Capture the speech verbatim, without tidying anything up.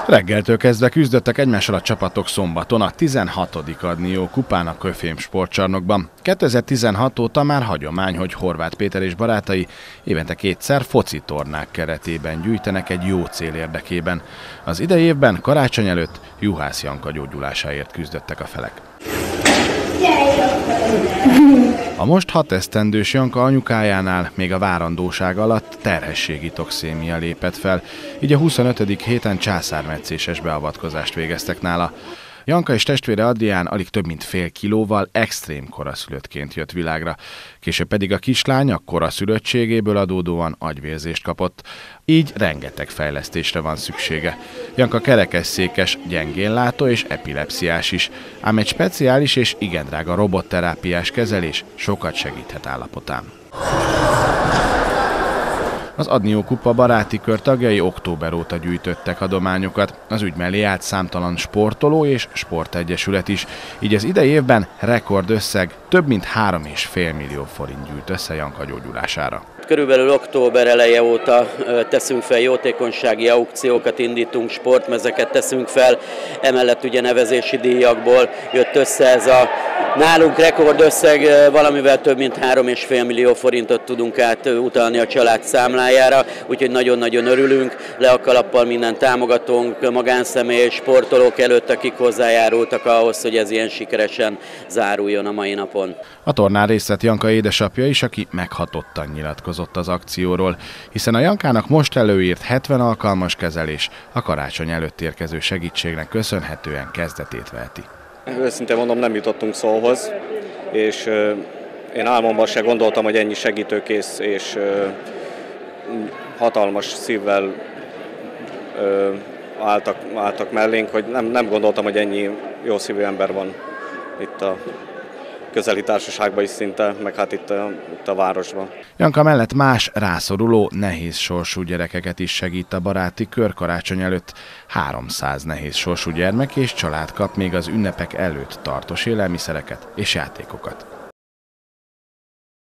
Reggeltől kezdve küzdöttek egymással a csapatok szombaton a tizenhatodik Adnió kupán a Köfém sportcsarnokban. kétezer-tizenhat óta már hagyomány, hogy Horváth Péter és barátai évente kétszer foci tornák keretében gyűjtenek egy jó cél érdekében. Az idei évben karácsony előtt Juhász Janka gyógyulásáért küzdöttek a felek. A most hat esztendős Janka anyukájánál még a várandóság alatt terhességi toxémia lépett fel, így a huszonötödik héten császármetszéses beavatkozást végeztek nála. Janka és testvére Adrián alig több mint fél kilóval extrém koraszülöttként jött világra, később pedig a kislány a koraszülöttségéből adódóan agyvérzést kapott. Így rengeteg fejlesztésre van szüksége. Janka kerekesszékes, gyengénlátó és epilepsziás is, ám egy speciális és igen drága robotterápiás kezelés sokat segíthet állapotán. Az Adnió kupa baráti kör tagjai október óta gyűjtöttek adományokat. Az ügy mellé állt számtalan sportoló és sportegyesület is, így az idei évben rekordösszeg több mint három és fél millió forint gyűjt össze Janka gyógyulására. Körülbelül október eleje óta teszünk fel jótékonysági aukciókat, indítunk, sportmezeket teszünk fel, emellett ugye nevezési díjakból jött össze ez a nálunk rekordösszeg, valamivel több mint három és fél millió forintot tudunk átutalni a család számlájára, úgyhogy nagyon-nagyon örülünk, le a kalappal minden támogatónk, magánszemély, sportolók előtt, akik hozzájárultak ahhoz, hogy ez ilyen sikeresen záruljon a mai napon. A tornán részt vett Janka édesapja is, aki meghatottan nyilatkozott az akcióról, hiszen a Jankának most előírt hetven alkalmas kezelés a karácsony előtt érkező segítségnek köszönhetően kezdetét veheti. Őszintén mondom, nem jutottunk szóhoz, és én álmomban se gondoltam, hogy ennyi segítőkész és hatalmas szívvel álltak, álltak mellénk, hogy nem, nem gondoltam, hogy ennyi jó szívű ember van itt a közeli társaságban is szinte, meg hát itt a, itt a városban. Janka mellett más rászoruló, nehéz sorsú gyerekeket is segít a baráti kör. Karácsony előtt háromszáz nehéz sorsú gyermek és család kap még az ünnepek előtt tartós élelmiszereket és játékokat.